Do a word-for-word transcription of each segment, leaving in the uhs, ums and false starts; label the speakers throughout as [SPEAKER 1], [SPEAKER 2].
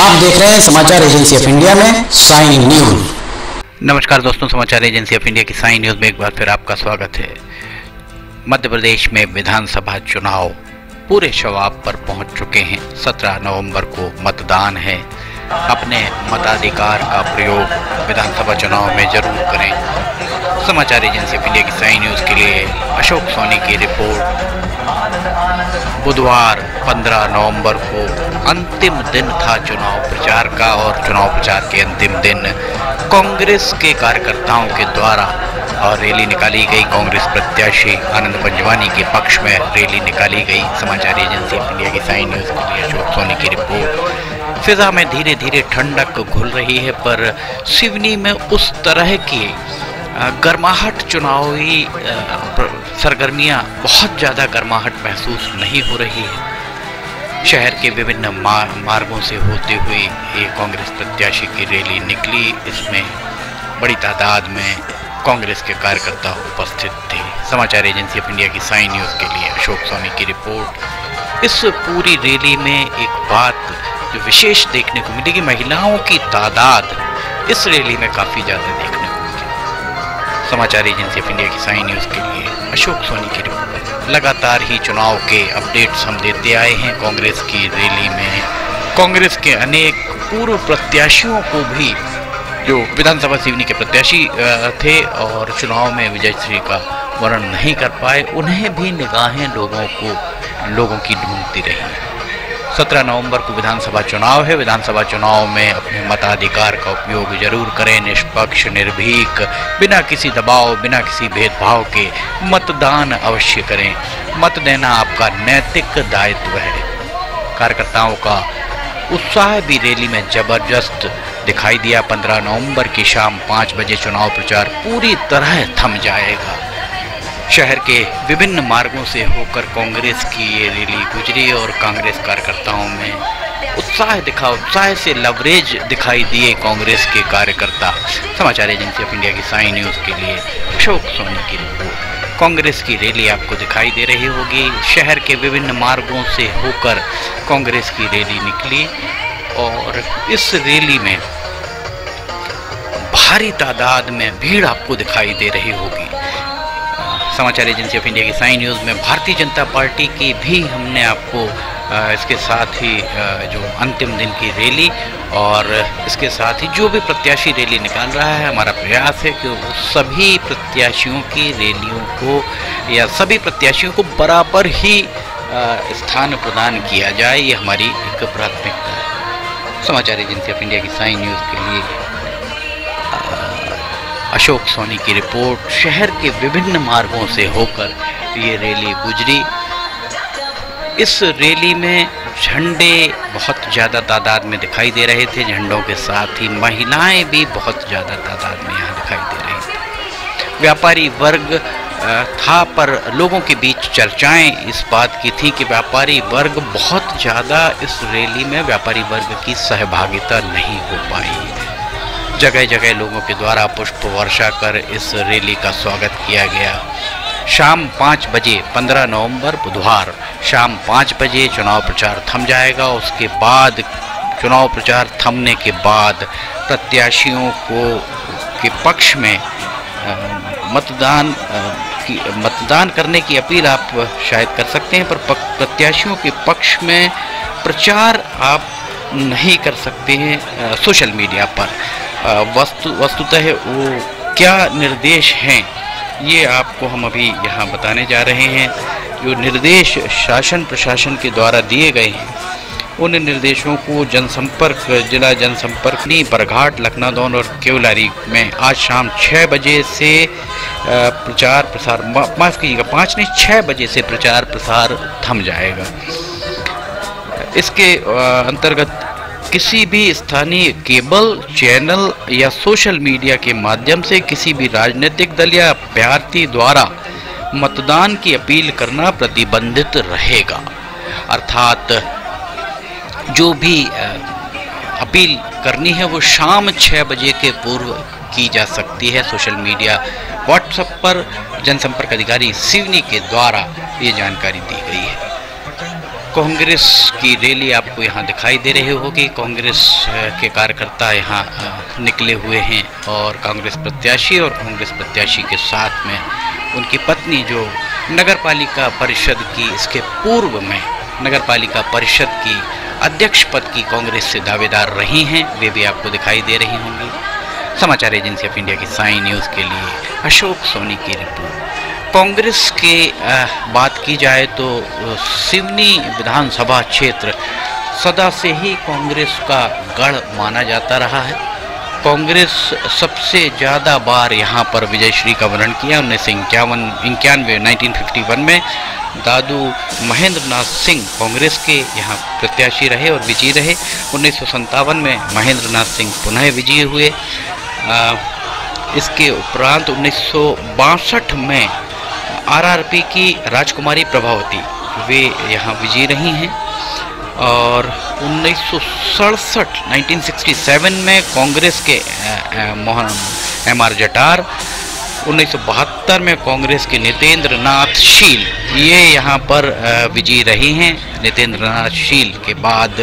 [SPEAKER 1] आप देख रहे हैं समाचार एजेंसी ऑफ इंडिया में साइन न्यूज।
[SPEAKER 2] नमस्कार दोस्तों, समाचार एजेंसी ऑफ इंडिया की साइन न्यूज में एक बार फिर आपका स्वागत है। मध्य प्रदेश में विधानसभा चुनाव पूरे शवाब पर पहुंच चुके हैं। सत्रह नवंबर को मतदान है। अपने मताधिकार का प्रयोग विधानसभा चुनाव में जरूर करें। समाचार एजेंसी ऑफ इंडिया की साइन न्यूज के लिए अशोक सोनी की रिपोर्ट। बुधवार पंद्रह नवंबर को अंतिम दिन था चुनाव प्रचार का, और चुनाव प्रचार के अंतिम दिन कांग्रेस के कार्यकर्ताओं के द्वारा और रैली निकाली गई। कांग्रेस प्रत्याशी आनंद पंजवानी के पक्ष में रैली निकाली गई। समाचार एजेंसी ऑफ इंडिया की साइन न्यूज के लिए अशोक सोनी की रिपोर्ट। फिजा में धीरे धीरे ठंडक घुल रही है, पर सिवनी में उस तरह की गर्माहट, चुनावी सरगर्मियां बहुत ज़्यादा गर्माहट महसूस नहीं हो रही है। शहर के विभिन्न मार्गों से होते हुए ये कांग्रेस प्रत्याशी की रैली निकली। इसमें बड़ी तादाद में कांग्रेस के कार्यकर्ता उपस्थित थे। समाचार एजेंसी ऑफ इंडिया की साइन न्यूज़ के लिए अशोक सोनी की रिपोर्ट। इस पूरी रैली में एक बात जो विशेष देखने को मिली कि महिलाओं की तादाद इस रैली में काफ़ी ज़्यादा देखने को मिली। समाचार एजेंसी ऑफ इंडिया की साइन न्यूज़ के लिए अशोक सोनी की रिपोर्ट। लगातार ही चुनाव के अपडेट्स हम देते आए हैं। कांग्रेस की रैली में कांग्रेस के अनेक पूर्व प्रत्याशियों को भी, जो विधानसभा सिवनी के प्रत्याशी थे और चुनाव में विजयश्री का वर्ण नहीं कर पाए, उन्हें भी निगाहें लोगों को लोगों की ढूंढती रही। सत्रह नवंबर को विधानसभा चुनाव है। विधानसभा चुनाव में अपने मताधिकार का उपयोग जरूर करें। निष्पक्ष, निर्भीक, बिना किसी दबाव, बिना किसी भेदभाव के मतदान अवश्य करें। मत देना आपका नैतिक दायित्व है। कार्यकर्ताओं का उत्साह भी रैली में जबरदस्त दिखाई दिया। पंद्रह नवंबर की शाम पाँच बजे चुनाव प्रचार पूरी तरह थम जाएगा। शहर के विभिन्न मार्गों से होकर कांग्रेस की ये रैली गुजरी और कांग्रेस कार्यकर्ताओं में उत्साह दिखा उत्साह से लवरेज दिखाई दिए कांग्रेस के कार्यकर्ता। समाचार एजेंसी ऑफ इंडिया की साइन न्यूज़ के लिए अशोक सोनी की रिपोर्ट। कांग्रेस की रैली आपको दिखाई दे रही होगी। शहर के विभिन्न मार्गों से होकर कांग्रेस की रैली निकली और इस रैली में भारी तादाद में भीड़ आपको दिखाई दे रही होगी। समाचार एजेंसी ऑफ इंडिया की साइन न्यूज़ में भारतीय जनता पार्टी की भी हमने आपको इसके साथ ही जो अंतिम दिन की रैली और इसके साथ ही जो भी प्रत्याशी रैली निकाल रहा है, हमारा प्रयास है कि सभी प्रत्याशियों की रैलियों को या सभी प्रत्याशियों को बराबर ही स्थान प्रदान किया जाए। ये हमारी एक प्राथमिकता है। समाचार एजेंसी ऑफ इंडिया की साइन न्यूज़ के लिए अशोक सोनी की रिपोर्ट। शहर के विभिन्न मार्गों से होकर ये रैली गुजरी। इस रैली में झंडे बहुत ज़्यादा तादाद में दिखाई दे रहे थे। झंडों के साथ ही महिलाएं भी बहुत ज़्यादा तादाद में यहाँ दिखाई दे रही थी। व्यापारी वर्ग था, पर लोगों के बीच चर्चाएं इस बात की थी कि व्यापारी वर्ग बहुत ज़्यादा इस रैली में व्यापारी वर्ग की सहभागिता नहीं हो पाई। जगह जगह लोगों के द्वारा पुष्प वर्षा कर इस रैली का स्वागत किया गया। शाम पाँच बजे पंद्रह नवंबर बुधवार शाम पाँच बजे चुनाव प्रचार थम जाएगा। उसके बाद चुनाव प्रचार थमने के बाद प्रत्याशियों को के पक्ष में आ, मतदान आ, की मतदान करने की अपील आप शायद कर सकते हैं, पर प्रत्याशियों के पक्ष में प्रचार आप नहीं कर सकते हैं आ, सोशल मीडिया पर। वस्तु वस्तुतः वो क्या निर्देश हैं ये आपको हम अभी यहाँ बताने जा रहे हैं। जो निर्देश शासन प्रशासन के द्वारा दिए गए हैं, उन निर्देशों को जनसंपर्क जिला जनसंपर्क बरघाट, लखनादौन और केवलारी में आज शाम छः बजे से प्रचार प्रसार माफ़ कीजिएगा पाँच नहीं छः बजे से प्रचार प्रसार थम जाएगा। इसके अंतर्गत किसी भी स्थानीय केबल चैनल या सोशल मीडिया के माध्यम से किसी भी राजनीतिक दल या अभ्यर्थी द्वारा मतदान की अपील करना प्रतिबंधित रहेगा। अर्थात जो भी अपील करनी है वो शाम छः बजे के पूर्व की जा सकती है। सोशल मीडिया व्हाट्सएप पर जनसंपर्क अधिकारी सिवनी के द्वारा ये जानकारी दी गई है। कांग्रेस की रैली आपको यहाँ दिखाई दे रही होगी। कांग्रेस के कार्यकर्ता यहाँ निकले हुए हैं और कांग्रेस प्रत्याशी और कांग्रेस प्रत्याशी के साथ में उनकी पत्नी जो नगर पालिका परिषद की इसके पूर्व में नगर पालिका परिषद की अध्यक्ष पद की कांग्रेस से दावेदार रही हैं, वे भी आपको दिखाई दे रही होंगी। समाचार एजेंसी ऑफ इंडिया की साई न्यूज़ के लिए अशोक सोनी की रिपोर्ट। कांग्रेस के बात की जाए तो सिवनी विधानसभा क्षेत्र सदा से ही कांग्रेस का गढ़ माना जाता रहा है। कांग्रेस सबसे ज़्यादा बार यहाँ पर विजयश्री का वर्णन किया। उन्नीस सौ इक्यावन इक्यानवे नाइनटीन फिफ्टी वन में दादू महेंद्र नाथ सिंह कांग्रेस के यहाँ प्रत्याशी रहे और विजयी रहे। उन्नीस सौ सत्तावन में महेंद्र नाथ सिंह पुनः विजयी हुए। आ, इसके उपरांत उन्नीस सौ बासठ में आरआरपी की राजकुमारी प्रभावती वे यहाँ विजयी रही हैं और उन्नीस सौ सड़सठ नाइनटीन सिक्सटी सेवन में कांग्रेस के मोहन एम आर जटार, उन्नीस सौ बहत्तर में कांग्रेस के नितेंद्र नाथ शील ये यहाँ पर विजयी रही हैं। नितेंद्र नाथ शील के बाद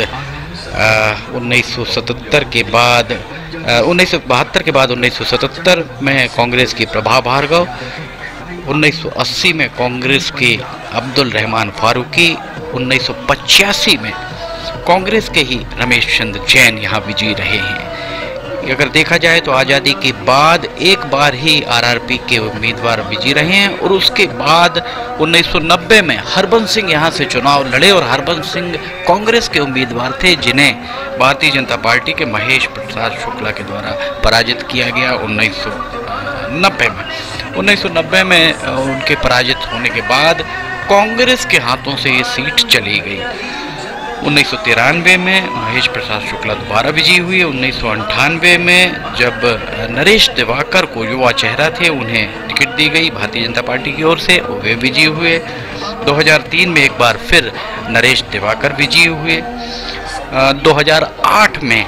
[SPEAKER 2] उन्नीस सौ सतहत्तर के बाद उन्नीस सौ बहत्तर के बाद उन्नीस सौ सतहत्तर में कांग्रेस की प्रभा भार्गव, उन्नीस सौ अस्सी में कांग्रेस के अब्दुल रहमान फारूकी, उन्नीस सौ पचासी में कांग्रेस के ही रमेश चंद्र जैन यहाँ विजयी रहे हैं। अगर देखा जाए तो आज़ादी के बाद एक बार ही आरआरपी के उम्मीदवार विजयी रहे हैं और उसके बाद उन्नीस सौ नब्बे में हरबंस सिंह यहाँ से चुनाव लड़े और हरबंस सिंह कांग्रेस के उम्मीदवार थे जिन्हें भारतीय जनता पार्टी के महेश प्रसाद शुक्ला के द्वारा पराजित किया गया उन्नीस सौ नब्बे में। उन्नीस सौ नब्बे में उनके पराजित होने के बाद कांग्रेस के हाथों से ये सीट चली गई। उन्नीस सौ तिरानवे में महेश प्रसाद शुक्ला दोबारा विजयी हुए। उन्नीस सौ अंठानवे में जब नरेश दिवाकर को युवा चेहरा थे उन्हें टिकट दी गई भारतीय जनता पार्टी की ओर से, वे विजयी हुए। दो हज़ार तीन में एक बार फिर नरेश दिवाकर विजयी हुए। दो हज़ार आठ में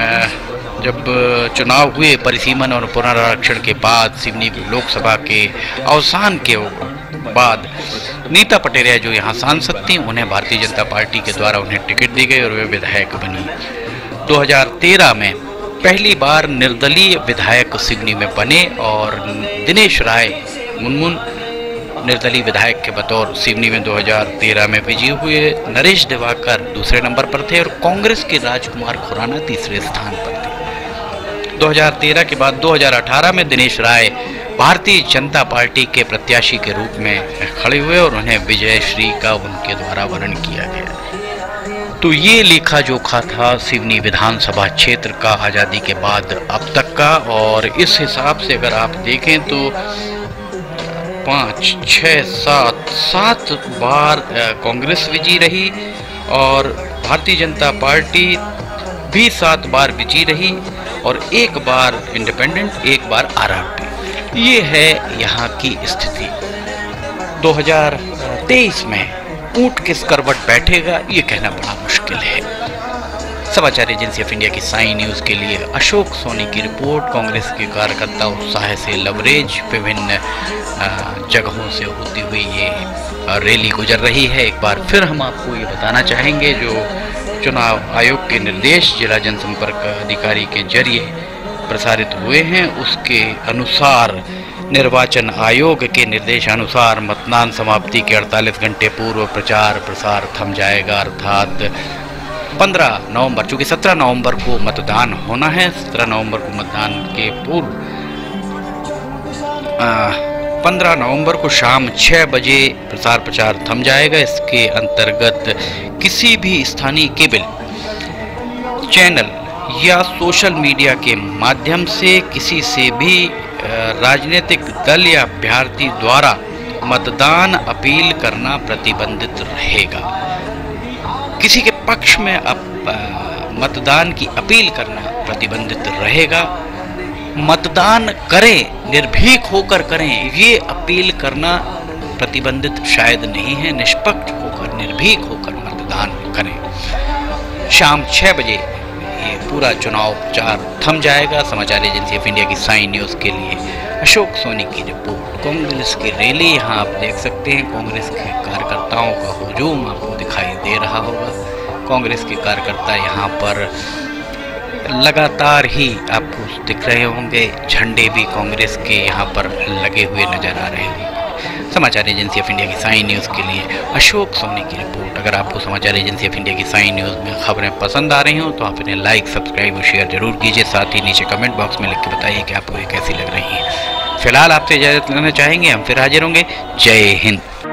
[SPEAKER 2] जब चुनाव हुए परिसीमन और पुनरारक्षण के बाद सिवनी लोकसभा के अवसान के बाद नीता पटेरिया जो यहाँ सांसद थी उन्हें भारतीय जनता पार्टी के द्वारा उन्हें टिकट दी गई और वे विधायक बनी। दो हज़ार तेरह में पहली बार निर्दलीय विधायक सिवनी में बने और दिनेश राय मुनमुन निर्दलीय विधायक के बतौर सिवनी में दो हज़ार तेरह में विजयी हुए। नरेश दिवाकर दूसरे नंबर पर थे और कांग्रेस के राजकुमार खुराना तीसरे स्थान पर थे। दो हज़ार तेरह के बाद दो हज़ार अठारह में दिनेश राय भारतीय जनता पार्टी के प्रत्याशी के रूप में खड़े हुए और उन्हें विजयश्री का उनके द्वारा वर्णन किया गया। तो ये लेखा जोखा था सिवनी विधानसभा क्षेत्र का आज़ादी के बाद अब तक का, और इस हिसाब से अगर आप देखें तो पाँच छः सात सात बार कांग्रेस विजयी रही और भारतीय जनता पार्टी भी सात बार विजयी रही और एक बार इंडिपेंडेंट, एक बार आरआरपी। ये है यहाँ की स्थिति। दो हज़ार तेईस में ऊंट किस करवट बैठेगा ये कहना बड़ा मुश्किल है। समाचार एजेंसी ऑफ इंडिया की साई न्यूज़ के लिए अशोक सोनी की रिपोर्ट। कांग्रेस के कार्यकर्ता उत्साह से लवरेज विभिन्न जगहों से होती हुई ये रैली गुजर रही है। एक बार फिर हम आपको ये बताना चाहेंगे जो चुनाव आयोग के निर्देश जिला जनसंपर्क अधिकारी के जरिए प्रसारित हुए हैं उसके अनुसार निर्वाचन आयोग के निर्देशानुसार मतदान समाप्ति के अड़तालीस घंटे पूर्व प्रचार प्रसार थम जाएगा, अर्थात पंद्रह नवंबर, चूँकि सत्रह नवंबर को मतदान होना है, सत्रह नवंबर को मतदान के पूर्व पंद्रह नवंबर को शाम छः बजे प्रसार प्रचार थम जाएगा। इसके अंतर्गत किसी भी स्थानीय केबल चैनल या सोशल मीडिया के माध्यम से किसी से भी राजनीतिक दल या अभ्यर्थी द्वारा मतदान अपील करना प्रतिबंधित रहेगा। किसी के पक्ष में अप, मतदान की अपील करना प्रतिबंधित रहेगा। मतदान करें, निर्भीक होकर करें, ये अपील करना प्रतिबंधित शायद नहीं है। निष्पक्ष होकर, निर्भीक होकर मतदान करें। शाम छः बजे ये पूरा चुनाव प्रचार थम जाएगा। समाचार एजेंसी ऑफ इंडिया की साई न्यूज़ के लिए अशोक सोनी की रिपोर्ट। कांग्रेस की रैली यहाँ आप देख सकते हैं, कांग्रेस के कार्यकर्ताओं का हुजूम आपको दिखाई दे दे रहा होगा। कांग्रेस के कार्यकर्ता यहाँ पर लगातार ही आपको दिख रहे होंगे, झंडे भी कांग्रेस के यहाँ पर लगे हुए नजर आ रहे होंगे। समाचार एजेंसी ऑफ इंडिया की साइन न्यूज़ के लिए अशोक सोनी की रिपोर्ट। अगर आपको समाचार एजेंसी ऑफ इंडिया की साइन न्यूज़ में खबरें पसंद आ रही हों तो आप इन्हें लाइक, सब्सक्राइब और शेयर जरूर कीजिए। साथ ही नीचे कमेंट बॉक्स में लिख के बताइए कि आपको ये कैसी लग रही है। फिलहाल आपसे इजाज़त लेना चाहेंगे, हम फिर हाजिर होंगे। जय हिंद।